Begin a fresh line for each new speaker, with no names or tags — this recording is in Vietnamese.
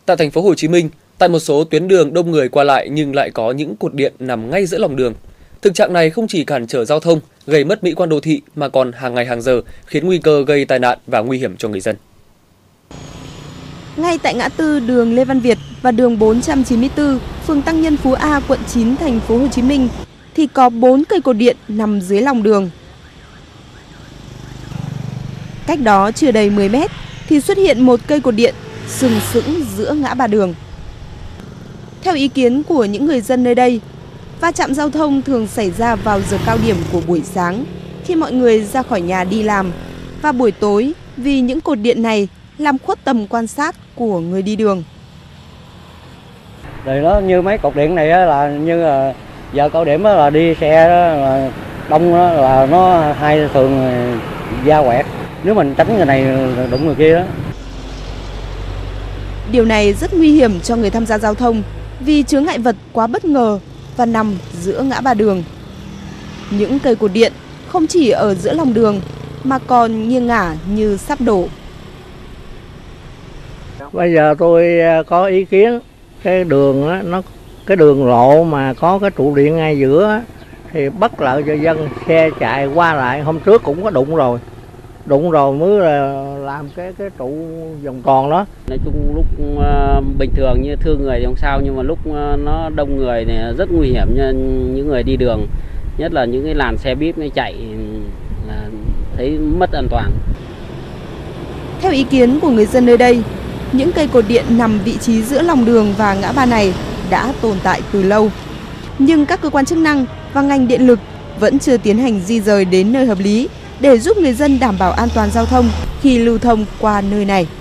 Tại thành phố Hồ Chí Minh, tại một số tuyến đường đông người qua lại nhưng lại có những cột điện nằm ngay giữa lòng đường. Thực trạng này không chỉ cản trở giao thông, gây mất mỹ quan đô thị mà còn hàng ngày hàng giờ khiến nguy cơ gây tai nạn và nguy hiểm cho người dân.
Ngay tại ngã tư đường Lê Văn Việt và đường 494, phường Tăng Nhân Phú A, quận 9, thành phố Hồ Chí Minh thì có 4 cây cột điện nằm dưới lòng đường. Cách đó chưa đầy 10 mét thì xuất hiện một cây cột điện sừng sững giữa ngã ba đường. Theo ý kiến của những người dân nơi đây, va chạm giao thông thường xảy ra vào giờ cao điểm của buổi sáng khi mọi người ra khỏi nhà đi làm và buổi tối vì những cột điện này làm khuất tầm quan sát của người đi đường.
Thì nó như mấy cột điện này là như là giờ cao điểm là đi xe là đông là nó hay thường va quẹt. Nếu mình tránh người này đụng người kia đó.
Điều này rất nguy hiểm cho người tham gia giao thông vì chướng ngại vật quá bất ngờ và nằm giữa ngã ba đường. Những cây cột điện không chỉ ở giữa lòng đường mà còn nghiêng ngả như sắp đổ.
Bây giờ tôi có ý kiến cái đường đó, cái đường lộ mà có cái trụ điện ngay giữa thì bất lợi cho dân, xe chạy qua lại. Hôm trước cũng có đụng rồi mới làm cái trụ vòng tròn đó.
Nói chung lúc bình thường như thương người thì không sao, nhưng mà lúc nó đông người thì rất nguy hiểm cho những người đi đường, nhất là những cái làn xe buýt nó chạy là thấy mất an toàn.
Theo ý kiến của người dân nơi đây, những cây cột điện nằm vị trí giữa lòng đường và ngã ba này đã tồn tại từ lâu. Nhưng các cơ quan chức năng và ngành điện lực vẫn chưa tiến hành di rời đến nơi hợp lý để giúp người dân đảm bảo an toàn giao thông khi lưu thông qua nơi này.